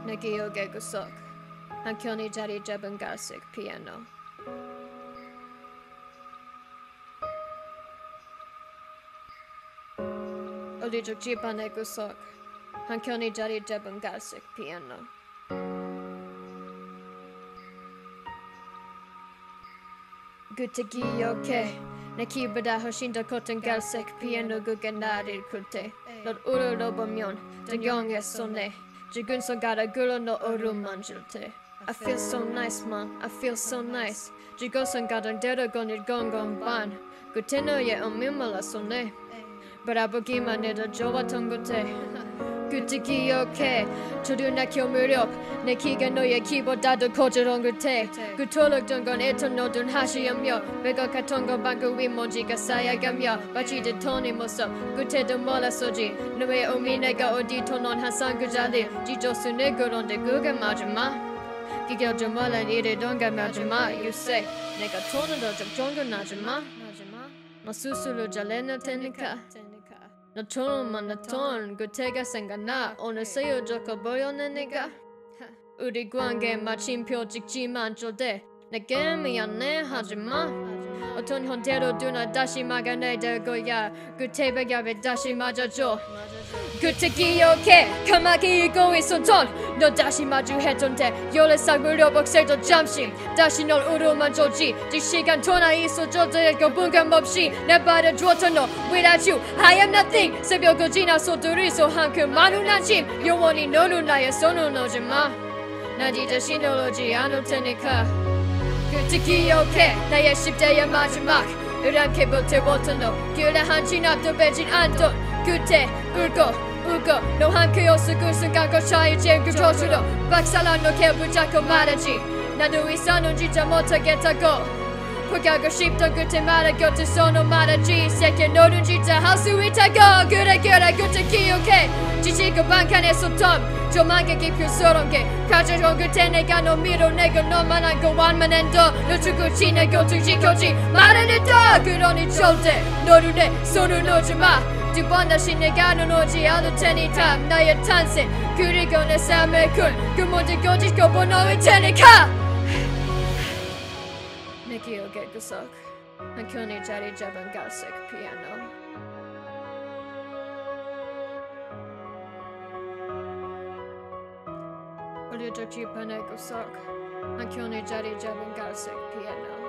내 기억의 구석 한켠이 자리 잡은 갈색 피아노 어디적 집안의 구석 한켠이 자리 잡은 갈색 피아노 그때 기억해 내 키보다 훨씬 더 컸던 갈색 피아노 그게 나를 굴때 널 우러러보면 등경했어 내 죽은 손가락으로 너 어루만질 때 I feel so nice man I feel so nice 죽어선 가던 대로 건일 건건반 그때 너의 엄밀말랐어 내 바라보기만 해도 좋았던 그때 그때 기억해 초등학교 무렵 내 키가 너의 키보다 더 커지던 그때 그토록 던 애턴 너둔 하시하며 왜곡했던 건 방구 위 먼지가 쌓여가며 마치 듯한 모습 그때도 몰랐었지 너의 의미 내가 어디서 넌 항상 그 자리 지저스 내 그런데 그게 마지막 기겨져 몰라 이래던 게 마지막 You say 내가 돈을 더좀 정근하지마 너 스스로 잘해낼 테니까 너처럼만 나던 그때가 생각나 오늘 쓰여져서 보여내 내가 우리 관계 마침표 찍지만 절대 내게 미안해 하지마 어떤 형태로 두나 다시 막아내될 거야 그때가 왜 다시 맞아줘 그때 기억해 까맣게 잊고 있었던 너 다시 마주했던데 14살 무렵 억세도 잠시 다시 널 우르만 줬지 이 시간 더나 있어줘도 거부감 없이 내 받아주었던 너 Without you I am nothing 새벽을 지나서 둘이서 한큼 많은 안심 영원히 너는 나의 손을 놓지마 난 이제 신뢰하지 않을 테니까 그때 기억해 나의 10대의 마지막 으랑케 버텨봤던 너 그래 한치 앞도 빼진 않던 그때 울고 너 함께였어 그 순간 거차이 제일 그 저수로 박살난 너게 붙잡고 말하지 나도 있어는 진짜 못하겠다고 포기하고 싶던 그때 말할 곁에서 너 말하지 새끼 너는 진짜 할 수 있다고 그래 그때 기억해 지치고 방칸했었던 조만간 깊이스러운 게 가져온 그때 내가 너 밀어내고 너만 안고 완만한 너 죽을지 내 곁을 지켜지 말해냈다 그러니 절대 너를 내 손을 놓지마 두 번 다시 내가 넌 오지 않을 테니 다 나의 탄생 그리고 내 삶의 그 모든 걸 짚고 너일 테니까 내 기억의 구석 한켠이 자리 잡은 갈색 피아노 어려적 집안의 구석 한켠이 자리 잡은 갈색 피아노